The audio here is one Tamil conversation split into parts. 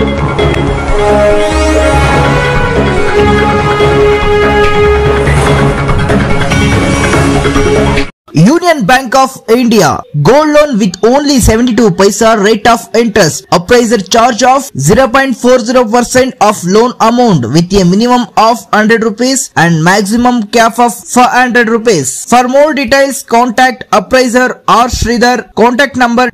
Union Bank of India gold loan with only 72 paisa rate of interest, appraiser charge of 0.40% of loan amount with a minimum of 100 rupees and maximum cap of 400 rupees. For more details contact appraiser or Sridhar. Contact number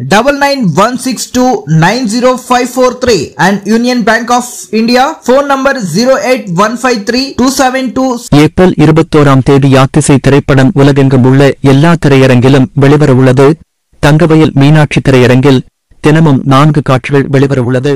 9916290543 and Union Bank of India phone number 081532722. April 21ஆம் தேதி யாத்திசை திரைப்படம் உலகெங்கும் உள்ள எல்லா திரையரங்கிலும் வெளிவர உள்ளது. தங்கவயல் மீனாட்சி திரையரங்கில் தினமும் 4 காட்சிகள் வெளிவர உள்ளது.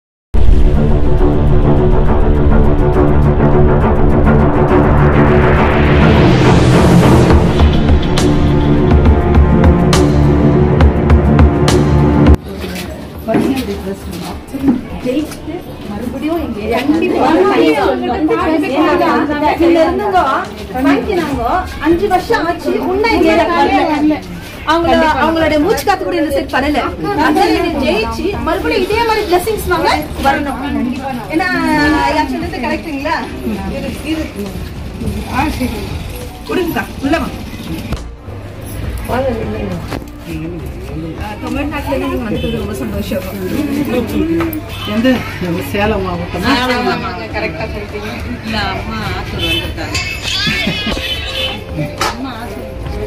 அவங்களோட மூச்சு காத்து கூட இந்த செட் பண்ணல. ஜெயிச்சு மறுபடியும் இதே மாதிரி பிளஸிங்ஸ் வாங்க வரணும். ஏன்னா சொல்றது கரெக்டுங்களா? கொடுங்க உள்ள தமிழ்நாட்டுல நீங்க வந்தது ரொம்ப சந்தோஷம். எந்த சேலம் மாவட்டம்? கரெக்டா சொல்லிட்டீங்க. இல்ல அம்மா ஆத்தூர் வந்துட்டாங்க. அம்மா ஆத்தூர்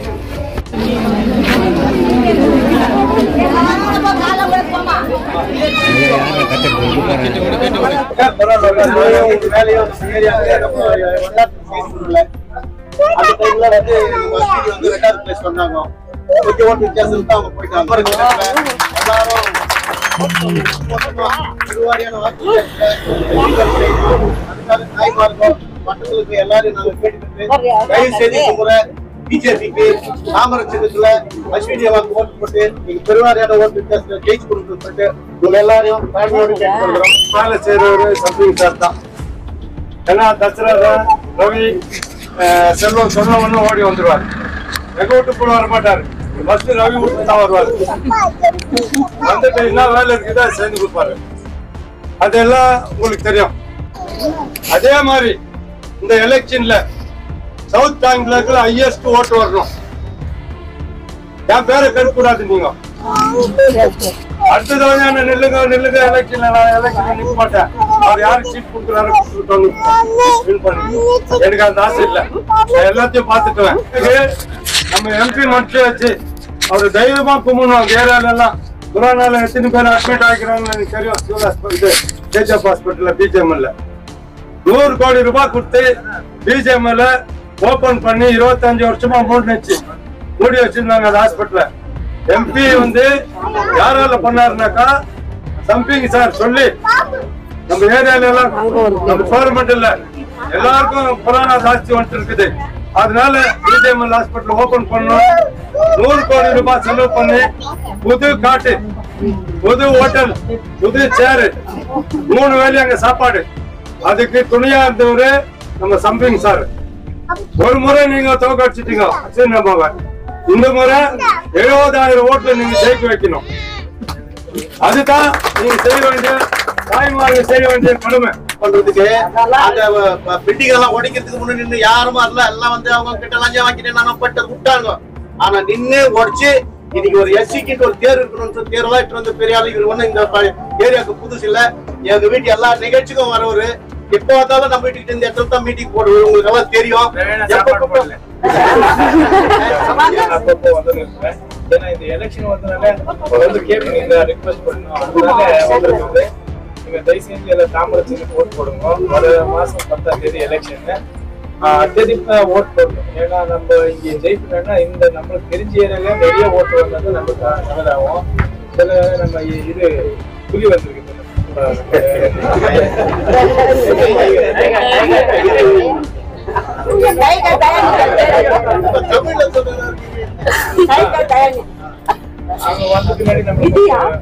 பிஜேபிக்கு தாமரச்சேத்துல அஸ்வினியை ஓட்டு போட்டு நீங்க பெருவாரியான ஓட்டு ஜெயிச்சு கொடுத்து உங்க எல்லாரையும் வேலை செய்யறவரு சம்பிங் சார் தான். ஏன்னா தசரா ரவி செல்வம் சொன்னவன்னு ஓடி வந்துருவாரு. எங்க வீட்டு கூட வர மாட்டாரு. ஃபர்ஸ்ட் ரவி வீட்டு தான் வருவாரு. வந்துட்டு என்ன வேலை இருக்குதா சேர்ந்து கொடுப்பாரு. அதெல்லாம் உங்களுக்கு தெரியும். அதே மாதிரி இந்த எலெக்ஷன்ல சவுத் பெங்களூர்ல ஹையஸ்ட் ஓட்டு வரணும். என் பேரை கெடுக்கூடாது. நீங்க அடுத்த தடவை நில்லுங்க எலெக்ஷன்ல நான் எலெக்ஷன் நிற்க மாட்டேன். அவர் யாருக்கு சீட் கொடுக்குறாரு எனக்கு அந்த ஆசை இல்லை. நான் எல்லாத்தையும் பார்த்துக்குவேன். நம்ம எம்பி மட்டும் வச்சு அவர் தைரியமா கும்பிடணும். ஏரியால எல்லாம் கொரோனால எத்தனை பேர் அட்மிட் ஆகிக்கிறாங்கன்னு எனக்கு தெரியும். சிவில் ஹாஸ்பிட்டல் கேஜிஎஃப் ஹாஸ்பிட்டல்ல பிஜிஎம்எல்ல 100 கோடி ரூபாய் கொடுத்து பிஜிஎம்எல்ல ஓபன் பண்ணி 25 வருஷமா மூடி வச்சிருந்தாங்க அந்த ஹாஸ்பிட்டல. எம்பி வந்து யாரால பண்ணாருனாக்கா சம்பிங் சார் சொல்லி நம்ம ஏரியால எல்லாம் நம்ம கவர்மெண்ட் இல்ல எல்லாருக்கும் கொரோனா ஜாஸ்தி வந்துட்டு இருக்குது. அதனால பிஜிஎம்எல் ஹாஸ்பிட்டல் ஓபன் பண்ணோம். 100 கோடி ரூபாய் செலவு பண்ணி புது காட்டு, புது ஹோட்டல், புது சேரு, 3 வேலை அங்க சாப்பாடு. அதுக்கு துணியா இருந்தவரு நம்ம சம்பிங் சார். ஒரு முறை நீங்க தோக்கடிச்சிட்டீங்க. இந்த முறை 70,000 ஓட்டுல நீங்க ஜெயிக்க வைக்கணும். அதுதான் நீங்க செய்ய வேண்டிய தாய்மார்கள் செய்ய வேண்டிய கடமை. பண்றதுக்கு அந்த பில்டிங் எல்லாம் உடைக்கிறதுக்கு முன்னாடி நின்று யாருமா எல்லாம் வந்து அவங்க கிட்ட லஞ்சம் வாங்கிட்டு நான் பட்டு விட்டாங்க. ஆனா நின்று உடைச்சு இன்னைக்கு ஒரு எஸ்சிக்கு ஒரு தேர்வு இருக்கணும்னு தேர்வெல்லாம் இட்டு வந்து பெரிய ஆளு. இவர் ஒண்ணு இந்த ஏரியாவுக்கு புதுசு இல்ல. எங்க வீட்டு எல்லா நிகழ்ச்சிக்கும் வரவரு. எப்ப வந்தாலும் நம்ம வீட்டுக்கு இந்த இடத்துல தான் மீட்டிங் போடுவோம். உங்களுக்கு எல்லாம் தெரியும். ஏன்னா இந்த எலெக்ஷன் வந்ததுனால வந்து கேட்பீங்க ரிக்வெஸ்ட் பண்ணணும். நீங்க தயவு செஞ்சு எல்லாம் தாமரத்துக்கு ஓட்டு போடுங்க. ஒரு மாசம் 10ஆம் தேதி எலெக்ஷன் அत्यதிகமா ஓட்டு போடணும். ஏன்னா நம்ம இங்க ஜெயிக்கணும்னா இந்த நம்மளுக்கு தெரிஞ்ச ஏரியால நிறைய ஓட்டு வந்தா நமக்கு நல்லதாகும். சில நம்ம இது புலி வந்திருக்கு. அவங்க வந்ததுக்கு முன்னாடி நம்மளுக்கு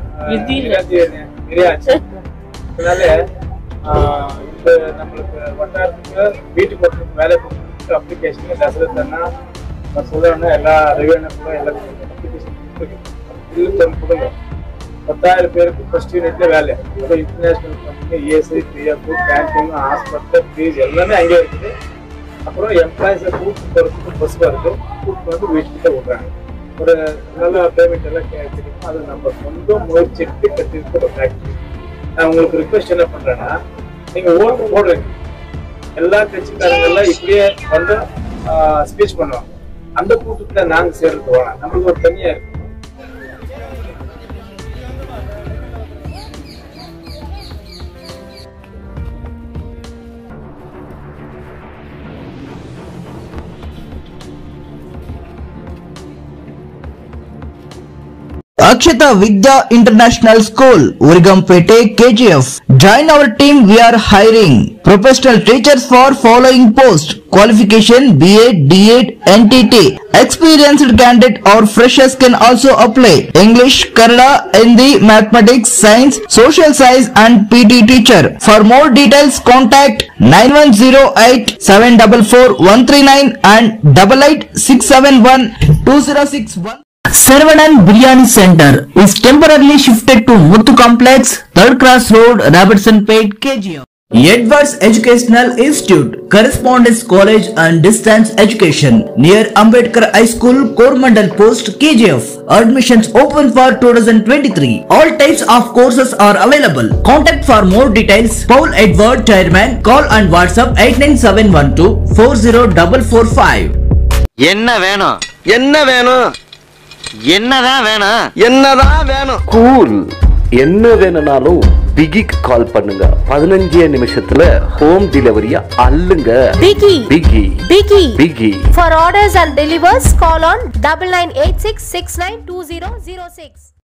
அதனால இந்த நம்மளுக்கு வட்டாரத்துக்கு வீட்டுக்கு போட்டு வேலை கொடுத்து அப்ளிகேஷன் தசரத்தன்னா சொல்லணும். எல்லா ரெவென்யூக்கும் எல்லா அப்ளிகேஷன் கொடுங்க. 10,000 பேருக்கு ஃபர்ஸ்ட் யூனிட்ல வேலை. இப்போ international company, AC, PF, canteen, hospital, fees எல்லாமே அங்கே இருக்குது. அப்புறம் எம்ப்ளாயிஸை கூட்டு போகிறதுக்கு பஸ் வருது, கூட்டு வந்து வீட்டுக்கிட்ட விடுறாங்க. ஒரு நல்ல பேமெண்ட் எல்லாம் கிடைக்கும். அது நம்ம சொந்த முயற்சி எடுத்து கட்டிருக்க ஒரு ஃபேக்டரி. நான் உங்களுக்கு ரிக்வெஸ்ட் என்ன பண்றேன்னா, நீங்க ஓட்டு போடுறீங்க, எல்லா கட்சிக்காரங்க எல்லாம் இப்படியே வந்து ஸ்பீச் பண்ணுவாங்க. அந்த கூட்டத்துல நாங்க சேர்றது வேணாம், நம்மளுக்கு ஒரு தனியா இருக்கு. Akshata Vidya International School, Urigampete, KGF. Join our team. We are hiring professional teachers for following post. Qualification BA, DED, NTT. Experienced candidate or freshers can also apply. English, Kannada, Hindi, Mathematics, Science, Social Science and PT teacher. For more details, contact 9108 744 139 and 8867120661. Saravanan Biryani Center is temporarily shifted to Muthu Complex, 3rd Cross Road, Robertson Pate, KGF. Edwards Educational Institute, Correspondence College and Distance Education near Ambedkar High School, Coromandel Post, KGF. Admissions open for 2023. All types of courses are available. Contact for more details. Paul Edward Chairman. Call and WhatsApp 89712 40445. என்ன வேணும் என்னதான் வேணும் கூல். என்ன வேணும்னாலும் பிகிக்கு கால் பண்ணுங்க. 15 நிமிஷத்துல ஹோம் டெலிவரியா அள்ளுங்க. பிகி. For orders and delivers, call on 9986692006.